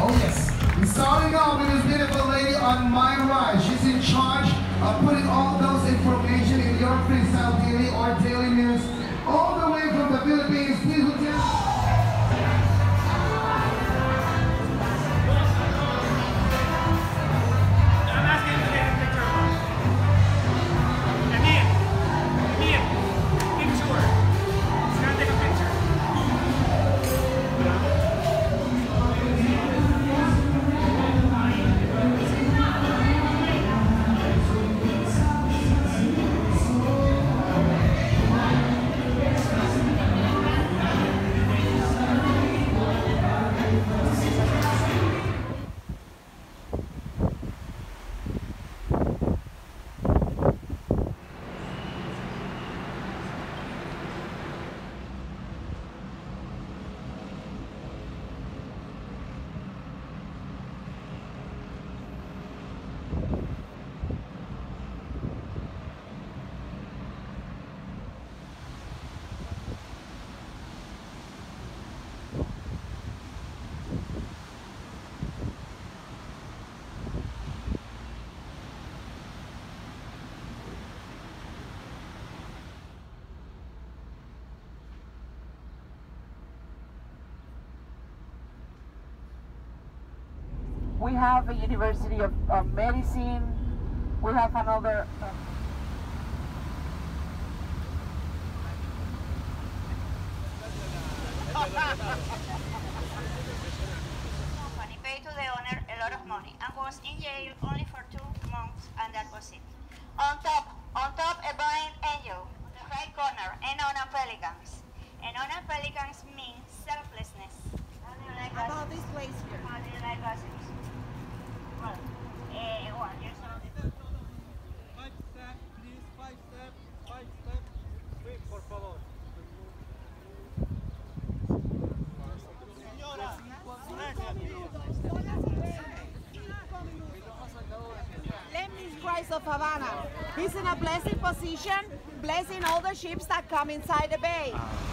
Oh yes. Starting off with this beautiful lady on my right. She's in charge of putting all those information in your freestyle daily or daily news all the way from the Philippines. Please would you We have a University of Medicine. We have another. Company paid to the owner a lot of money and was in jail only for 2 months, and that was it. On top, a blind angel, on the right corner, Enona Pelicans. Enona Pelicans means selflessness. How do you like us? About this place here. How do you like us? Well, here's something. 5 steps, please, 5 steps, 5 steps. Wait, por favor. Lemnis Christ of Havana. He's in a blessed position, blessing all the ships that come inside the bay.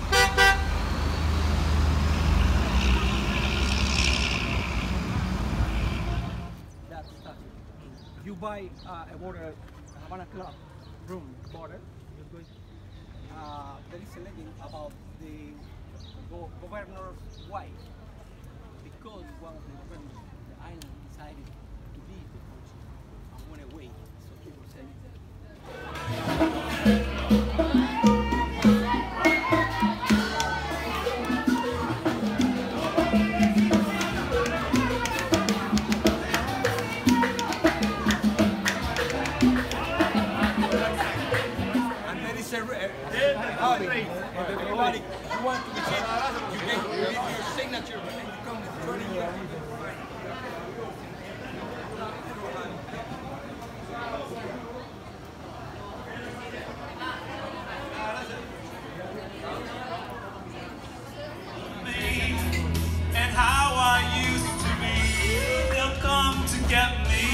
That's statue. You buy a border, Havana Club room border. You're going. There is a legend about the governor's wife, because one of the governors of the island decided to leave the country and went away. So people say. Everybody, you want to visit, you get your signature and you come with 20 years. And how I used to be, they'll come to get me.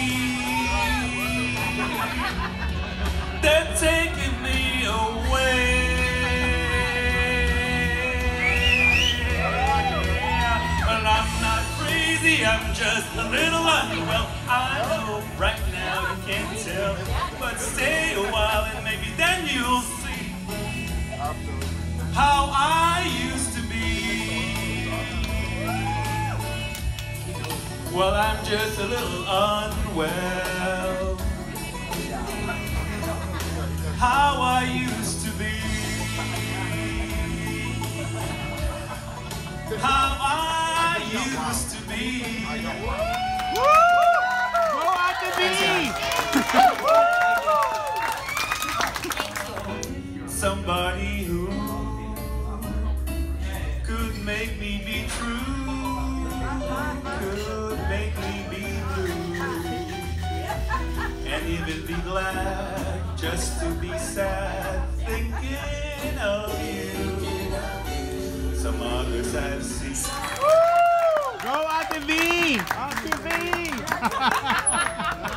They're taking me away. Well, I'm not crazy, I'm just a little unwell. I know right now you can't tell, but stay a while and maybe then you'll see how I used to be. Well, I'm just a little unwell. How I used to be. How I used to be. Go out to be. Somebody who could make me be true, could make me be blue, and even be glad just to be sad thinking of you. Some others I've seen. Go out to be. Out to be.